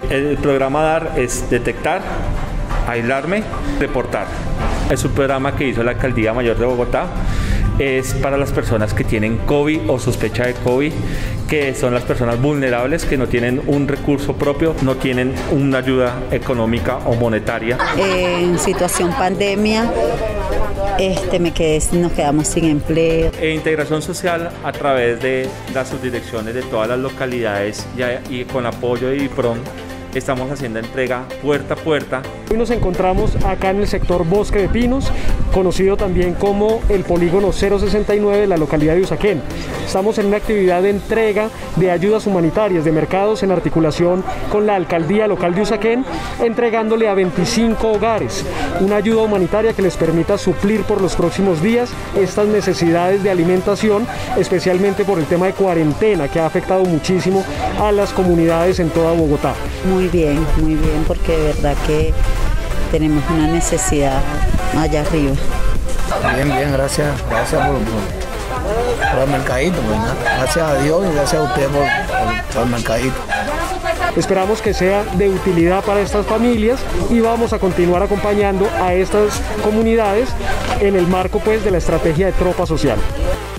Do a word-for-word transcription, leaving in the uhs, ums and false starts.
El programa DAR es detectar, aislarme, reportar. Es un programa que hizo la Alcaldía Mayor de Bogotá. Es para las personas que tienen COVID o sospecha de COVID, que son las personas vulnerables, que no tienen un recurso propio, no tienen una ayuda económica o monetaria. En situación pandemia, este, me quedé, nos quedamos sin empleo. E integración social a través de las subdirecciones de todas las localidades y, y con apoyo de IPRON. Estamos haciendo entrega puerta a puerta. Hoy nos encontramos acá en el sector Bosque de Pinos, conocido también como el polígono cero sesenta y nueve de la localidad de Usaquén. Estamos en una actividad de entrega de ayudas humanitarias de mercados en articulación con la alcaldía local de Usaquén, entregándole a veinticinco hogares una ayuda humanitaria que les permita suplir por los próximos días estas necesidades de alimentación, especialmente por el tema de cuarentena que ha afectado muchísimo a las comunidades en toda Bogotá. Muy bien, muy bien, porque de verdad que tenemos una necesidad allá arriba. Bien, bien, gracias, gracias por, por, por el mercadito, pues, ¿no? Gracias a Dios y gracias a usted por, por, por el mercadito. Esperamos que sea de utilidad para estas familias y vamos a continuar acompañando a estas comunidades en el marco, pues, de la estrategia de tropa social.